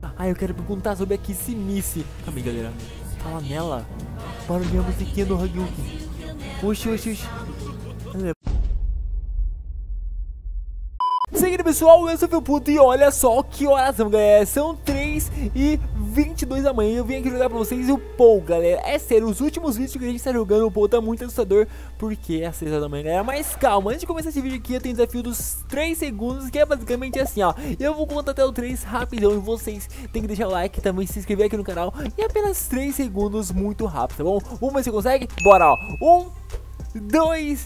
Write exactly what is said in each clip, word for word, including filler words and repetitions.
Ah, eu quero perguntar sobre a Kissimice. Calma aí, galera. Fala nela. Barulhinho a musiquinha do Huggy Wuggy. Oxi, oxi, oxi. Seguindo, pessoal, eu sou o Felputo e olha só que horas são, galera. São três e vinte e dois da manhã. Eu vim aqui jogar pra vocês o Pou, galera. É sério, os últimos vídeos que a gente tá jogando o Pou tá muito assustador, porque é às seis horas da manhã, galera. Mas calma, antes de começar esse vídeo aqui, eu tenho o desafio dos três segundos, que é basicamente assim, ó. Eu vou contar até o três rapidão e vocês tem que deixar o like, também se inscrever aqui no canal. E apenas três segundos muito rápido, tá bom? Vamos ver se consegue? Bora, ó. Um... dois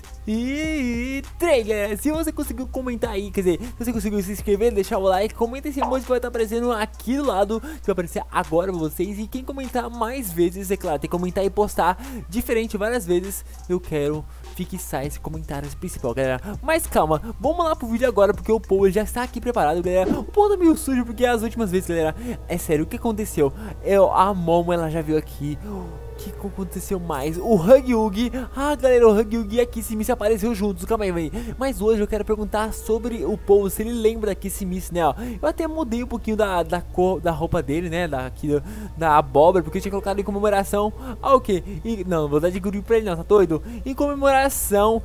e três, galera. Se você conseguiu comentar aí, quer dizer, se você conseguiu se inscrever, deixar o like, comenta esse emoji que vai estar aparecendo aqui do lado, que vai aparecer agora pra vocês. E quem comentar mais vezes, é claro, tem que comentar e postar diferente várias vezes, eu quero fixar esse comentário principal, galera. Mas calma, vamos lá pro vídeo agora, porque o Pou já está aqui preparado, galera. O Pou tá meio sujo, porque as últimas vezes, galera, é sério, o que aconteceu? Eu, a Momo, ela já viu aqui. O que aconteceu mais? O Huggy Wuggy. Ah, galera, o Huggy Wuggy e a Kissimice apareceu juntos. Calma aí, velho. Mas hoje eu quero perguntar sobre o Pou, se ele lembra da Kissimice, né? Ó, eu até mudei um pouquinho da, da cor da roupa dele, né? Da, aqui, da abóbora, porque eu tinha colocado em comemoração ao quê? E, não, vou dar de guri pra ele, não, tá doido? Em comemoração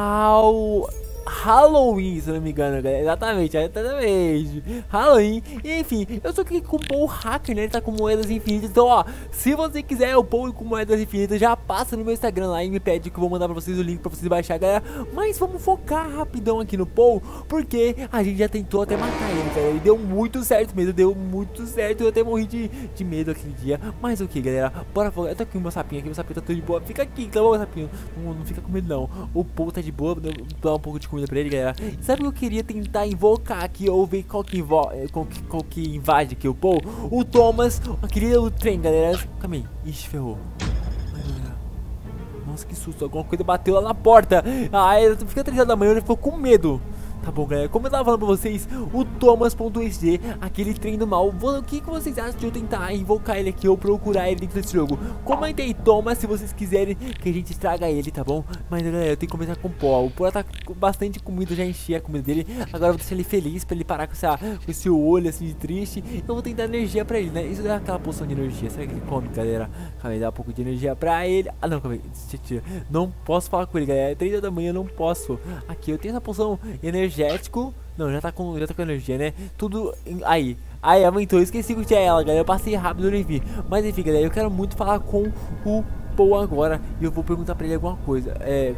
ao Halloween, se não me engano, galera. Exatamente, exatamente. Halloween. E enfim, eu só aqui com o Pou Hacker, né? Ele tá com moedas infinitas. Então, ó, se você quiser o Pou com moedas infinitas, já passa no meu Instagram lá e me pede que eu vou mandar pra vocês o link pra vocês baixar, galera. Mas vamos focar rapidão aqui no Pou, porque a gente já tentou até matar ele, galera. E deu muito certo mesmo, deu muito certo. Eu até morri de, de medo aquele dia. Mas o que, galera? Bora focar. Eu tô aqui com o meu sapinho aqui, meu sapinho tá tudo de boa. Fica aqui, tá bom, meu sapinho? Não, não fica com medo, não. O Pou tá de boa, dá um pouco de comida pra ele, galera. Sabe o que eu queria tentar invocar aqui, ou ver qual que, invo qual que, qual que invade aqui o Pou? O Thomas. Eu queria o trem, galera. Calma aí. Ixi, ferrou. Ai, galera. Nossa, que susto. Alguma coisa bateu lá na porta. Ai, fica três horas da manhã, eu ficou com medo. Tá bom, galera, como eu tava falando pra vocês, o Thomas.exe, aquele trem do mal. O que, que vocês acham de eu tentar invocar ele aqui ou procurar ele dentro desse jogo? Comenta aí, Thomas, se vocês quiserem que a gente traga ele, tá bom? Mas, galera, eu tenho que começar com o Pou. O Pou tá com bastante comida, já enchi a comida dele. Agora eu vou deixar ele feliz pra ele parar com, essa, com esse olho assim de triste. Eu vou tentar energia pra ele, né? Isso é aquela poção de energia. Será que ele come, galera? Calma aí, dá um pouco de energia pra ele. Ah, não, calma aí. Não posso falar com ele, galera. É três horas da manhã, eu não posso. Aqui, eu tenho essa poção energética. Não, já tá com, já tá com energia, né? Tudo aí. Aí, aumentou. Eu esqueci que tinha ela, galera. Eu passei rápido, não vi. Mas enfim, galera, eu quero muito falar com o Pou agora. E eu vou perguntar pra ele alguma coisa. É.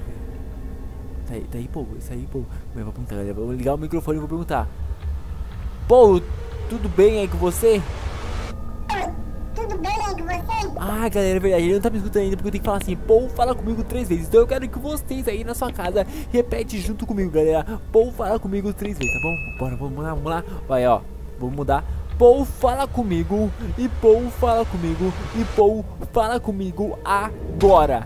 Tá aí, tá aí, Pou. Isso aí, Pou. Eu vou perguntar, galera. Vou ligar o microfone e vou perguntar. Pou, tudo bem aí com você? Tudo bem aí com você? Ah, galera, é verdade, ele não tá me escutando ainda, porque eu tenho que falar assim: Pou, fala comigo três vezes. Então eu quero que vocês aí na sua casa repete junto comigo, galera. Pou, fala comigo três vezes, tá bom? Bora, vamos lá, vamos lá. Vai, ó, vamos mudar. Pou, fala comigo. E Pou, fala comigo. E Pou, fala comigo agora.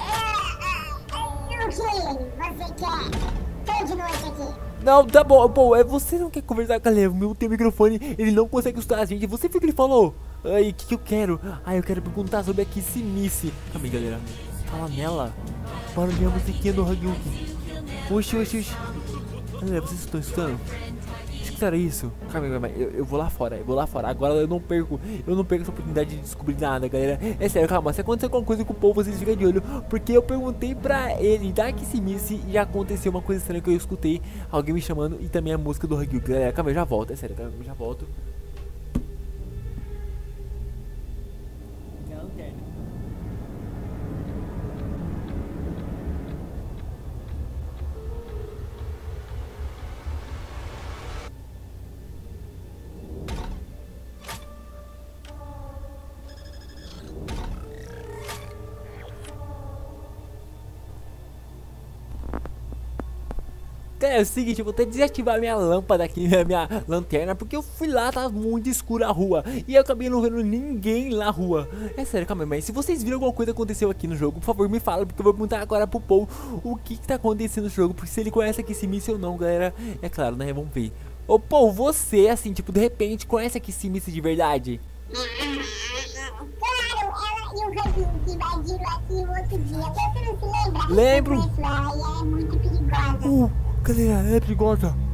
O que você quer? Tô de noite aqui. Não, tá bom, Pou, é, você não quer conversar com a galera. O meu tem microfone, ele não consegue escutar a gente. Você viu o que ele falou? Ai, o que, que eu quero? Ah, eu quero perguntar sobre a Kissimice. Calma aí, galera. Fala nela. Barulhinho a musiquinha do Huggy Wuggy. Oxi, oxi, oxi. Galera, vocês estão escutando? Escutaram isso? Calma aí, calma aí. Eu, eu vou lá fora, eu vou lá fora. Agora eu não perco, eu não perco essa oportunidade de descobrir nada, galera. É sério, calma. Se acontecer alguma coisa com o Pou, vocês ficam de olho. Porque eu perguntei pra ele da Kissimice e aconteceu uma coisa estranha que eu escutei. Alguém me chamando e também a música do Huggy Wuggy. Galera, calma aí, eu já volto. É sério, calma aí, eu já volto. É o seguinte, eu vou até desativar minha lâmpada aqui, minha, minha lanterna, porque eu fui lá, tá muito escura a rua, e eu acabei não vendo ninguém lá na rua. É sério, calma aí, mas se vocês viram alguma coisa aconteceu aqui no jogo, por favor me fala, porque eu vou perguntar agora pro Pou o que que tá acontecendo no jogo, porque se ele conhece a Kissimice ou não, galera, é claro, né, vamos ver. Ô Pou, você, assim, tipo, de repente, conhece a Kissimice de verdade? Claro, ela e o Huggy que invadiram aqui o outro dia. Você não se lembra? Lembro. Ela é muito perigosa. Uh, galera, ela é perigosa.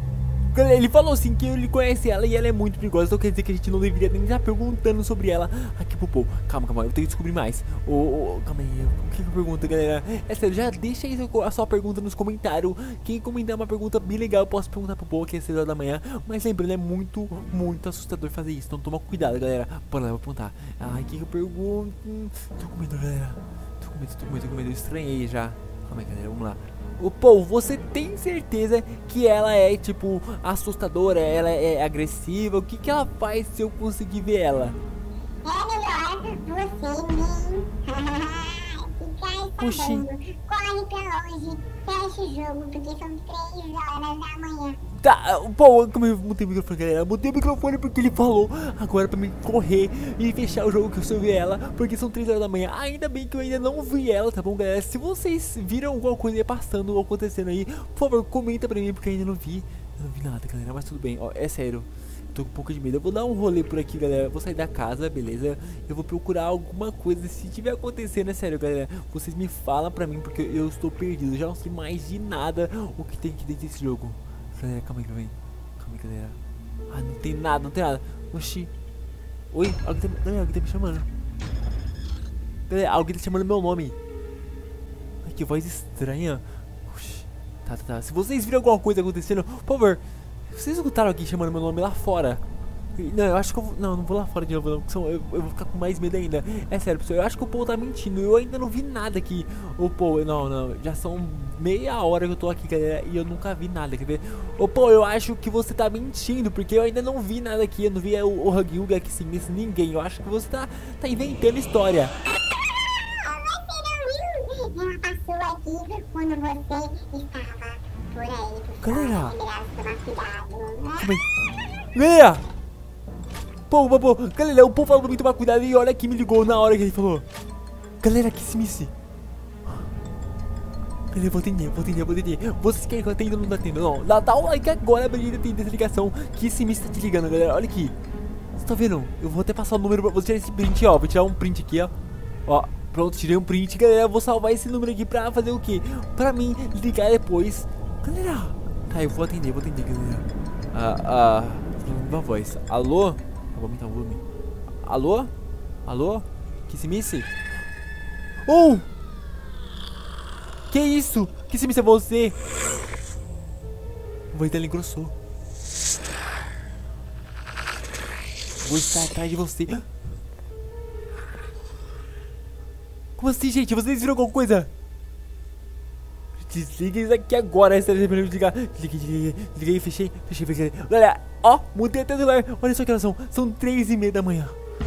Galera, ele falou assim que ele conhece ela e ela é muito perigosa. Então quer dizer que a gente não deveria nem estar perguntando sobre ela aqui pro povo. Calma, calma, eu tenho que descobrir mais. Ô, ô, calma aí, o que que eu pergunto, galera? É sério, já deixa aí a sua pergunta nos comentários. Quem comentar uma pergunta bem legal, eu posso perguntar pro povo aqui às seis horas da manhã. Mas lembrando, é muito, muito assustador fazer isso. Então toma cuidado, galera. Bora lá, eu vou apontar. Ai, o que que eu pergunto? Tô com medo, galera. Tô com medo, tô com medo, tô com medo. Eu estranhei já. Calma aí, galera, vamos lá. Ô, Paul, você tem certeza que ela é, tipo, assustadora? Ela é agressiva? O que que ela faz se eu conseguir ver ela? É melhor você nem ficar Oxi. escapando. Corre pra longe, fecha o jogo, porque são três horas da manhã. Tá, Paul, como eu mutei o microfone, galera? Eu mutei o microfone porque ele falou agora pra mim correr e fechar o jogo que eu só vi ela, porque são três horas da manhã. Ainda bem que eu ainda não vi ela, tá bom, galera? Se vocês viram alguma coisa passando ou acontecendo aí, por favor, comenta pra mim, porque eu ainda não vi. Eu não vi nada, galera, mas tudo bem. Ó, é sério, eu tô com um pouco de medo. Eu vou dar um rolê por aqui, galera. Eu vou sair da casa, beleza? Eu vou procurar alguma coisa. Se tiver acontecendo, é sério, galera, vocês me falam pra mim, porque eu estou perdido. Eu já não sei mais de nada o que tem aqui dentro desse jogo. Galera, calma aí, calma aí. Calma aí, galera. Ah, não tem nada, não tem nada. Oxi. Oi, alguém tá, não, alguém tá me chamando. Galera, alguém tá chamando meu nome. Ai, que voz estranha. Oxi. Tá, tá, tá. Se vocês viram alguma coisa acontecendo, por favor, vocês escutaram alguém chamando meu nome lá fora? Não, eu acho que eu vou... Não, não vou lá fora de novo, não. Eu, eu vou ficar com mais medo ainda. É sério, pessoal. Eu acho que o Paul tá mentindo. Eu ainda não vi nada aqui. O Paul... Não, não. Já são meia hora que eu tô aqui, galera. E eu nunca vi nada. Quer ver? Ô, Paul, eu acho que você tá mentindo. Porque eu ainda não vi nada aqui. Eu não vi o, o Huggy Wuggy aqui sem ninguém. Eu acho que você tá, tá inventando história. Ela passou aqui quando você estava por aí. Por Galera. fora, é melhor você tomar cuidado, né? Calma aí. Galera! Pô, pô, pô, galera, o Paul falou pra mim tomar cuidado e olha que me ligou na hora que ele falou. Galera, que simice. Galera, eu vou atender, vou atender, vou atender. Vocês querem que eu atenda ou não tá atendendo? Não, dá, dá um like agora pra gente atender essa ligação. Que simice tá te ligando, galera, olha aqui. Você tá vendo? Eu vou até passar o número pra você tirar esse print, ó. Vou tirar um print aqui, ó. Ó, pronto, tirei um print, galera. Eu vou salvar esse número aqui pra fazer o quê? Pra mim ligar depois. Galera, tá, eu vou atender, vou atender, galera. Ah, ah, uma voz. Alô? Vou aumentar o volume. Alô? Alô? Que simice? Oh! Que isso? Que simice é você? A voz dela engrossou. Vou estar atrás de você. Como assim, gente? Vocês viram alguma coisa? Desliga isso aqui agora. Essa é melhor desligar. Desliguei, desliguei, desliguei, fechei, fechei, fechei. Galera, ó, mudei até o celular. Olha só que elas são. São três e meia da manhã.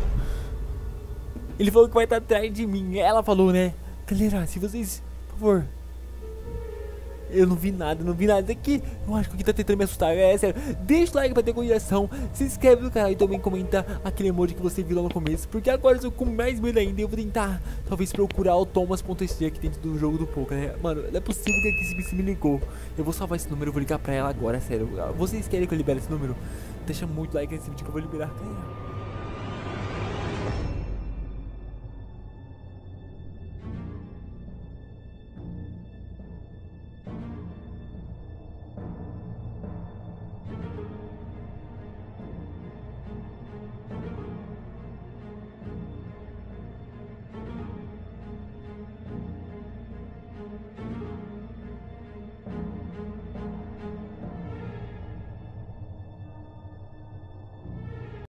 Ele falou que vai estar atrás de mim. Ela falou, né? Galera, se vocês, por favor. Eu não vi nada, não vi nada aqui. Eu acho que alguém tá tentando me assustar, é sério. Deixa o like pra ter continuação. Se inscreve no canal e também comenta aquele emoji que você viu lá no começo. Porque agora eu tô com mais medo ainda. Eu vou tentar, talvez, procurar o Thomas.exe aqui dentro do jogo do poker, né? Mano, não é possível que a Kissy me ligou. Eu vou salvar esse número, eu vou ligar pra ela agora, é sério. Vocês querem que eu libere esse número? Deixa muito like nesse vídeo que eu vou liberar.